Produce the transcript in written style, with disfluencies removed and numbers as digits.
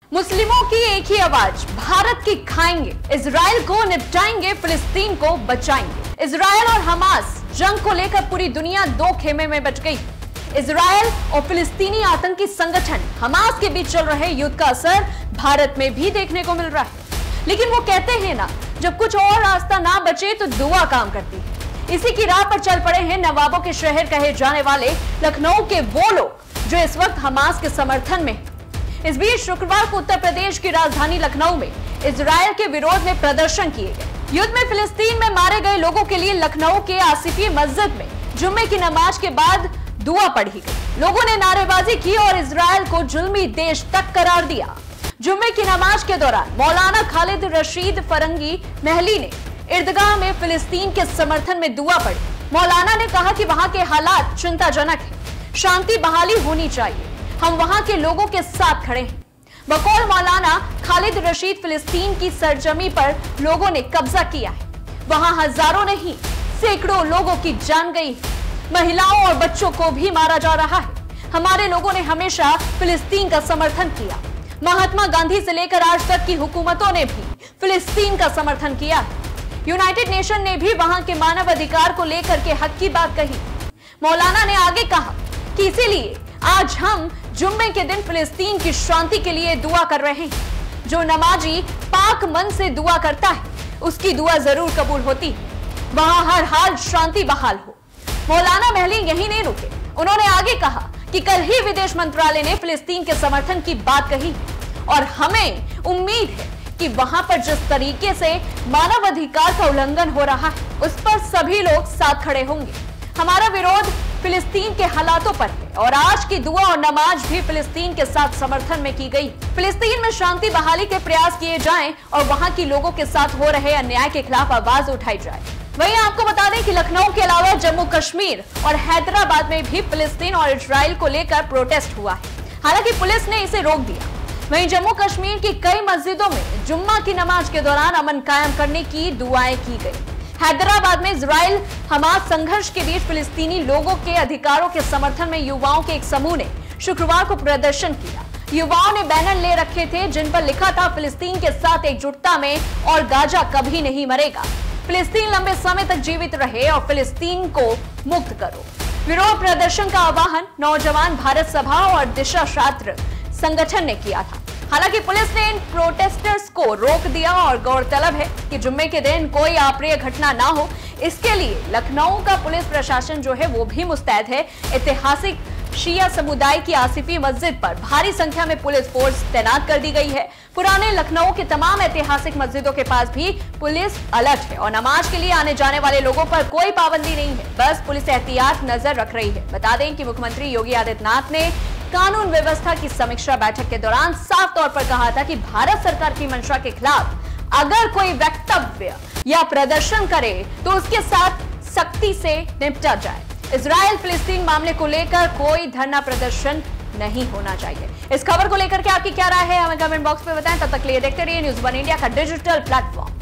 मुस्लिमों की एक ही आवाज, भारत की खाएंगे, इजराइल को निपटाएंगे, फिलिस्तीन को बचाएंगे। इजराइल और हमास जंग को लेकर पूरी दुनिया दो खेमे में बच गई। इजराइल और फिलिस्तीनी आतंकी संगठन हमास के बीच चल रहे युद्ध का असर भारत में भी देखने को मिल रहा है। लेकिन वो कहते हैं ना, जब कुछ और रास्ता ना बचे तो दुआ काम करती है। इसी की राह पर चल पड़े हैं नवाबों के शहर कहे जाने वाले लखनऊ के वो लोग जो इस वक्त हमास के समर्थन में। इस बीच शुक्रवार को उत्तर प्रदेश की राजधानी लखनऊ में इजराइल के विरोध में प्रदर्शन किए गए। युद्ध में फिलिस्तीन में मारे गए लोगों के लिए लखनऊ के आसिफी मस्जिद में जुम्मे की नमाज के बाद दुआ पढ़ी गई। लोगों ने नारेबाजी की और इजराइल को जुल्मी देश तक करार दिया। जुम्मे की नमाज के दौरान मौलाना खालिद रशीद फरंगी महली ने ईदगाह में फिलिस्तीन के समर्थन में दुआ पढ़ी। मौलाना ने कहा कि वहां के हालात चिंताजनक है, शांति बहाली होनी चाहिए, हम वहां के लोगों के साथ खड़े हैं। बकौल मौलाना खालिद रशीद, फिलिस्तीन की सरजमी पर लोगों ने कब्जा किया है, वहां हजारों नहीं सैकड़ों लोगों की जान गई, महिलाओं और बच्चों को भी मारा जा रहा है। हमारे लोगों ने हमेशा फिलिस्तीन का समर्थन किया। महात्मा गांधी से लेकर आज तक की हुकूमतों ने भी फिलिस्तीन का समर्थन किया। यूनाइटेड नेशन ने भी वहां के मानव अधिकार को लेकर के हक की बात कही। मौलाना ने आगे कहा कि इसीलिए आज हम जुम्मे के दिन फिलिस्तीन की शांति के लिए दुआ कर रहे हैं। जो नमाजी पाक मन से दुआ करता है उसकी दुआ जरूर कबूल होती है, वहां हर हाल शांति बहाल हो। मौलाना महली यही नहीं रुके, उन्होंने आगे कहा कि कल ही विदेश मंत्रालय ने फिलिस्तीन के समर्थन की बात कही और हमें उम्मीद है कि वहां पर जिस तरीके से मानव अधिकार का उल्लंघन हो रहा है उस पर सभी लोग साथ खड़े होंगे। हमारा विरोध फिलिस्तीन के हालातों पर है और आज की दुआ और नमाज भी फिलिस्तीन के साथ समर्थन में की गई। फिलिस्तीन में शांति बहाली के प्रयास किए जाएं और वहां की लोगों के साथ हो रहे अन्याय के खिलाफ आवाज उठाई जाए। वहीं आपको बता दें कि लखनऊ के अलावा जम्मू कश्मीर और हैदराबाद में भी फिलिस्तीन और इजराइल को लेकर प्रोटेस्ट हुआ है, हालांकि पुलिस ने इसे रोक दिया। वहीं जम्मू कश्मीर की कई मस्जिदों में जुम्मा की नमाज के दौरान अमन कायम करने की दुआएं की गई। हैदराबाद में इजराइल हमास संघर्ष के बीच फिलिस्तीनी लोगों के अधिकारों के समर्थन में युवाओं के एक समूह ने शुक्रवार को प्रदर्शन किया। युवाओं ने बैनर ले रखे थे जिन पर लिखा था, फिलिस्तीन के साथ एकजुटता में और गाजा कभी नहीं मरेगा, फिलिस्तीन लंबे समय तक जीवित रहे और फिलिस्तीन को मुक्त करो। विरोध प्रदर्शन का आह्वान नौजवान भारत सभा और दिशा छात्र संगठन ने किया था। हालांकि पुलिस ने इन प्रोटेस्टर्स को रोक दिया और गौरतलब है कि जुम्मे के दिन कोई अप्रिय घटना ना हो, इसके लिए लखनऊ का पुलिस प्रशासन जो है वो भी मुस्तैद है। ऐतिहासिक शिया समुदाय की आसिफी मस्जिद पर भारी संख्या में पुलिस फोर्स तैनात कर दी गई है। पुराने लखनऊ के तमाम ऐतिहासिक मस्जिदों के पास भी पुलिस अलर्ट है और नमाज के लिए आने जाने वाले लोगों पर कोई पाबंदी नहीं है, बस पुलिस एहतियात नजर रख रही है। बता दें कि मुख्यमंत्री योगी आदित्यनाथ ने कानून व्यवस्था की समीक्षा बैठक के दौरान साफ तौर पर कहा था कि भारत सरकार की मंशा के खिलाफ अगर कोई वक्तव्य या प्रदर्शन करे तो उसके साथ सख्ती से निपटा जाए। इजराइल फिलिस्तीन मामले को लेकर कोई धरना प्रदर्शन नहीं होना चाहिए। इस खबर को लेकर के आपकी क्या राय है, हमें कमेंट बॉक्स में बताएं। तब तक के लिए देखते रहिए न्यूज़ वन इंडिया का डिजिटल प्लेटफॉर्म।